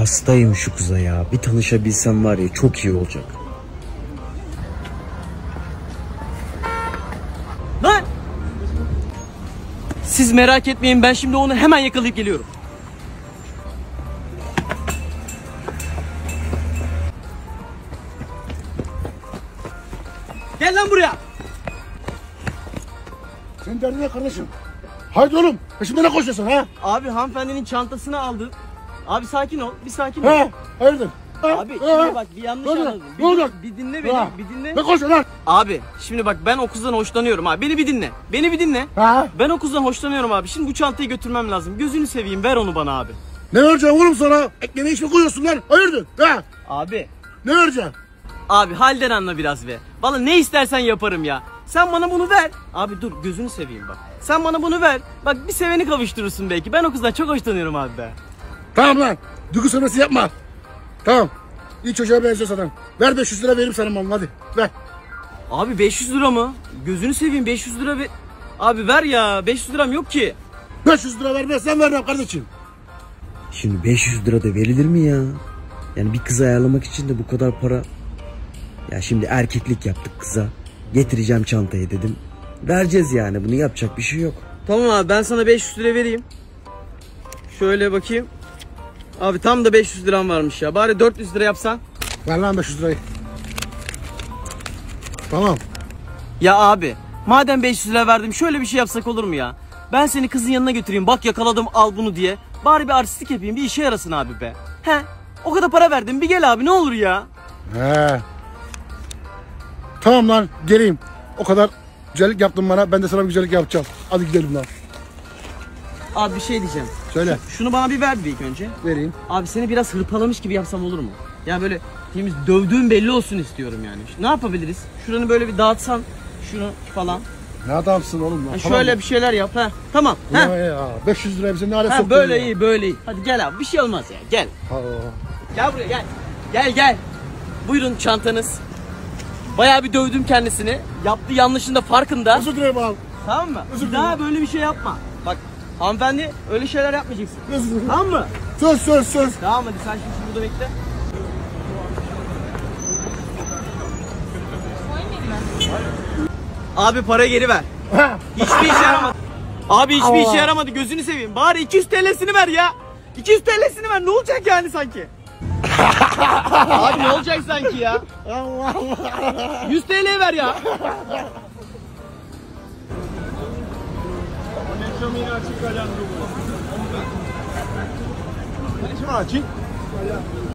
hastayım şu kıza ya. Bir tanışabilsem var ya, çok iyi olacak. Lan! Siz merak etmeyin, ben şimdi onu hemen yakalayıp geliyorum. Gel lan buraya. Senin derdin ne kardeşim? Haydi oğlum. Peşimde ne koşuyorsun ha? Abi hanımefendinin çantasını aldım. Abi sakin ol, bir sakin ol. He? Hayırdır? Ha? Abi şimdi bak, bir yanlış Ne olacak? anladın. Ne olacak? Bir dinle beni, Ha? bir dinle. Ne koşuyorsun lan? Abi şimdi bak, ben o kızdan hoşlanıyorum abi. Beni bir dinle. Beni bir dinle. Ha? Ben o kızdan hoşlanıyorum abi. Şimdi bu çantayı götürmem lazım. Gözünü seveyim, ver onu bana abi. Ne vereceğim oğlum sana? Ekmeğine iş mi koyuyorsun lan? Hayırdır? Ha? Abi. Ne vereceğim? Abi halden anla biraz be. Valla ne istersen yaparım ya. Sen bana bunu ver. Abi dur, gözünü seveyim bak. Sen bana bunu ver. Bak bir seveni kavuşturursun belki. Ben o kızdan çok hoşlanıyorum abi be. Tamam lan. Duygu sömürüsü yapma. Tamam. İyi çocuğa benziyor zaten. Ver 500 lira vereyim sana malını, hadi. Ver. Abi 500 lira mı? Gözünü seveyim, 500 lira ver. Abi ver ya, 500 liram yok ki. 500 lira vermezsen vermem kardeşim. Şimdi 500 lira da verilir mi ya? Yani bir kızı ayarlamak için de bu kadar para. Ya şimdi erkeklik yaptık kıza. Getireceğim çantayı dedim. Vereceğiz yani, bunu yapacak bir şey yok. Tamam abi, ben sana 500 lira vereyim. Şöyle bakayım. Abi tam da 500 liram varmış ya. Bari 400 lira yapsan. Ver lan 500 lirayı. Tamam. Ya abi, madem 500 lira verdim, şöyle bir şey yapsak olur mu ya? Ben seni kızın yanına götüreyim, bak yakaladım al bunu diye. Bari bir artistlik yapayım, bir işe yarasın abi be. He, o kadar para verdim, bir gel abi ne olur ya. He. Tamam lan, geleyim. O kadar güzellik yaptın bana, ben de sana bir güzellik yapacağım. Hadi gidelim lan. Abi bir şey diyeceğim. Söyle. Şunu bana bir ver bir ilk önce. Vereyim. Abi seni biraz hırpalamış gibi yapsam olur mu? Ya böyle temiz dövdüğün belli olsun istiyorum yani. Ne yapabiliriz? Şuranı böyle bir dağıtsan, şunu falan. Ne adamsın oğlum lan. Ha, Tamam şöyle mı? bir şeyler yap ha. Tamam. Ya, Ha. ya, 500 liraya bize ne hale soktun Böyle ya? iyi, böyle iyi. Hadi gel abi, bir şey olmaz ya. Gel. Ha. Gel buraya gel. Gel. Buyurun çantanız. Bayağı bir dövdüm kendisini. Yaptığı yanlışın da farkında. Özür dilerim abi. Tamam mı? Özür Bir daha dilerim. böyle bir şey yapma. Bak hanımefendi, öyle şeyler yapmayacaksın. Özür dilerim. Tamam mı? Söz. Tamam hadi, sen şimdi burada bekle. Abi parayı geri ver. Ha. Hiçbir işe yaramadı. Abi hiçbir işe yaramadı, gözünü seveyim. Bari 200 TL'sini ver ya. 200 TL'sini ver, ne olacak yani sanki? Abi ne olacak sanki ya? 100 TL ver ya. Açık.